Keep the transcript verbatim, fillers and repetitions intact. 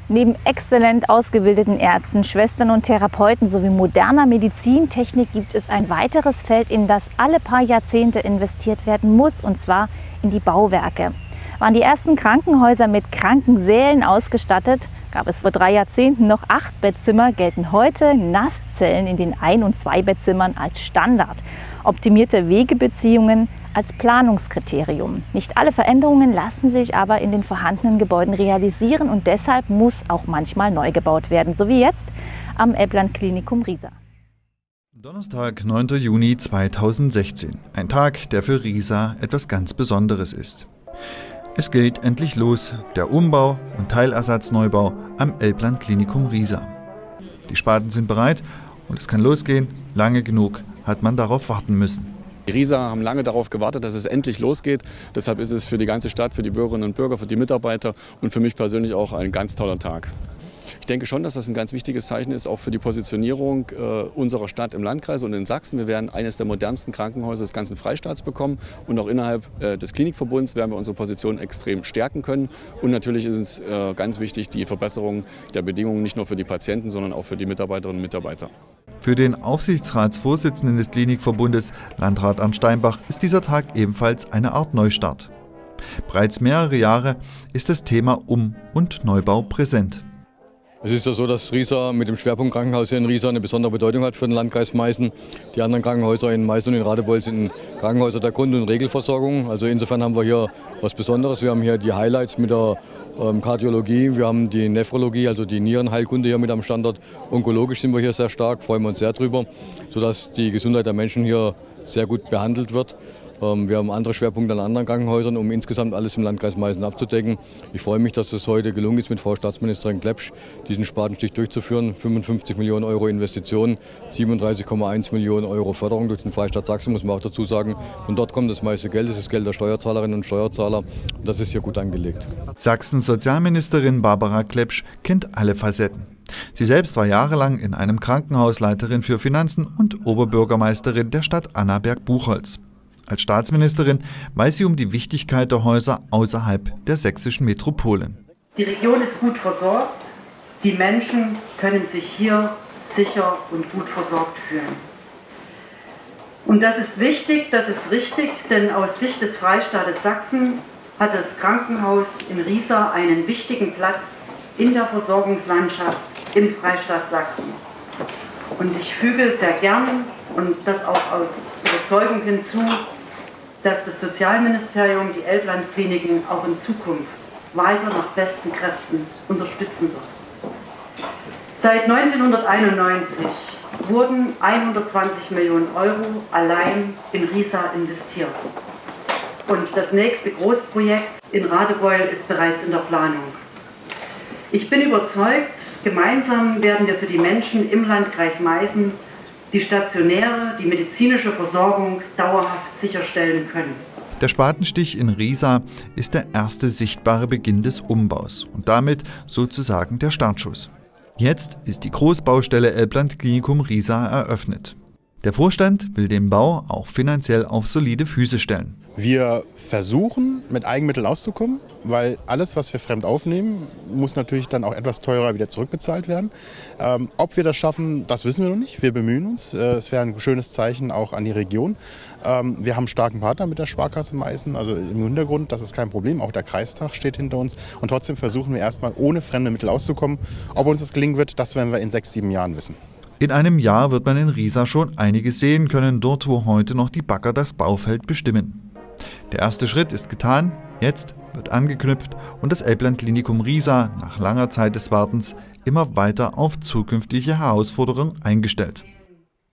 Neben exzellent ausgebildeten Ärzten, Schwestern und Therapeuten sowie moderner Medizintechnik gibt es ein weiteres Feld, in das alle paar Jahrzehnte investiert werden muss, und zwar in die Bauwerke. Waren die ersten Krankenhäuser mit Krankensälen ausgestattet, gab es vor drei Jahrzehnten noch acht Bettzimmer, gelten heute Nasszellen in den Ein- und Zwei-Bettzimmern als Standard. Optimierte Wegebeziehungen als Planungskriterium. Nicht alle Veränderungen lassen sich aber in den vorhandenen Gebäuden realisieren und deshalb muss auch manchmal neu gebaut werden, so wie jetzt am Elbland-Klinikum Riesa. Donnerstag, neunter Juni zweitausendsechzehn. Ein Tag, der für Riesa etwas ganz Besonderes ist. Es geht endlich los, der Umbau und Teilersatzneubau am Elbland-Klinikum Riesa. Die Spaten sind bereit und es kann losgehen. Lange genug hat man darauf warten müssen. Die Rieser haben lange darauf gewartet, dass es endlich losgeht. Deshalb ist es für die ganze Stadt, für die Bürgerinnen und Bürger, für die Mitarbeiter und für mich persönlich auch ein ganz toller Tag. Ich denke schon, dass das ein ganz wichtiges Zeichen ist, auch für die Positionierung äh, unserer Stadt im Landkreis und in Sachsen. Wir werden eines der modernsten Krankenhäuser des ganzen Freistaats bekommen und auch innerhalb äh, des Klinikverbunds werden wir unsere Position extrem stärken können. Und natürlich ist es äh, ganz wichtig, die Verbesserung der Bedingungen nicht nur für die Patienten, sondern auch für die Mitarbeiterinnen und Mitarbeiter. Für den Aufsichtsratsvorsitzenden des Klinikverbundes, Landrat Arndt Steinbach, ist dieser Tag ebenfalls eine Art Neustart. Bereits mehrere Jahre ist das Thema Um- und Neubau präsent. Es ist ja so, dass Riesa mit dem Schwerpunkt Krankenhaus hier in Riesa eine besondere Bedeutung hat für den Landkreis Meißen. Die anderen Krankenhäuser in Meißen und in Radebeul sind Krankenhäuser der Grund- und Regelversorgung. Also insofern haben wir hier was Besonderes. Wir haben hier die Highlights mit der ähm, Kardiologie, wir haben die Nephrologie, also die Nierenheilkunde hier mit am Standort. Onkologisch sind wir hier sehr stark, freuen wir uns sehr drüber, sodass die Gesundheit der Menschen hier sehr gut behandelt wird. Wir haben andere Schwerpunkte an anderen Krankenhäusern, um insgesamt alles im Landkreis Meißen abzudecken. Ich freue mich, dass es heute gelungen ist, mit Frau Staatsministerin Klepsch diesen Spatenstich durchzuführen. fünfundfünfzig Millionen Euro Investitionen, siebenunddreißig Komma eins Millionen Euro Förderung durch den Freistaat Sachsen, muss man auch dazu sagen. Von dort kommt das meiste Geld, das ist Geld der Steuerzahlerinnen und Steuerzahler. Und das ist hier gut angelegt. Sachsens Sozialministerin Barbara Klepsch kennt alle Facetten. Sie selbst war jahrelang in einem Krankenhaus Leiterin für Finanzen und Oberbürgermeisterin der Stadt Annaberg-Buchholz. Als Staatsministerin weiß sie um die Wichtigkeit der Häuser außerhalb der sächsischen Metropolen. Die Region ist gut versorgt, die Menschen können sich hier sicher und gut versorgt fühlen. Und das ist wichtig, das ist richtig, denn aus Sicht des Freistaates Sachsen hat das Krankenhaus in Riesa einen wichtigen Platz in der Versorgungslandschaft im Freistaat Sachsen. Und ich füge sehr gern und das auch aus Überzeugung hinzu, dass das Sozialministerium die Elbland-Kliniken auch in Zukunft weiter nach besten Kräften unterstützen wird. Seit neunzehnhunderteinundneunzig wurden hundertzwanzig Millionen Euro allein in Riesa investiert. Und das nächste Großprojekt in Radebeul ist bereits in der Planung. Ich bin überzeugt, gemeinsam werden wir für die Menschen im Landkreis Meißen die stationäre, die medizinische Versorgung dauerhaft sicherstellen können. Der Spatenstich in Riesa ist der erste sichtbare Beginn des Umbaus und damit sozusagen der Startschuss. Jetzt ist die Großbaustelle Elbland-Klinikum Riesa eröffnet. Der Vorstand will den Bau auch finanziell auf solide Füße stellen. Wir versuchen, mit Eigenmitteln auszukommen, weil alles, was wir fremd aufnehmen, muss natürlich dann auch etwas teurer wieder zurückbezahlt werden. Ähm, ob wir das schaffen, das wissen wir noch nicht. Wir bemühen uns. Äh, es wäre ein schönes Zeichen auch an die Region. Ähm, wir haben einen starken Partner mit der Sparkasse Meißen, also im Hintergrund, das ist kein Problem. Auch der Kreistag steht hinter uns. Und trotzdem versuchen wir erstmal ohne fremde Mittel auszukommen. Ob uns das gelingen wird, das werden wir in sechs, sieben Jahren wissen. In einem Jahr wird man in Riesa schon einiges sehen können, dort wo heute noch die Bagger das Baufeld bestimmen. Der erste Schritt ist getan, jetzt wird angeknüpft und das Elbland-Klinikum Riesa nach langer Zeit des Wartens immer weiter auf zukünftige Herausforderungen eingestellt.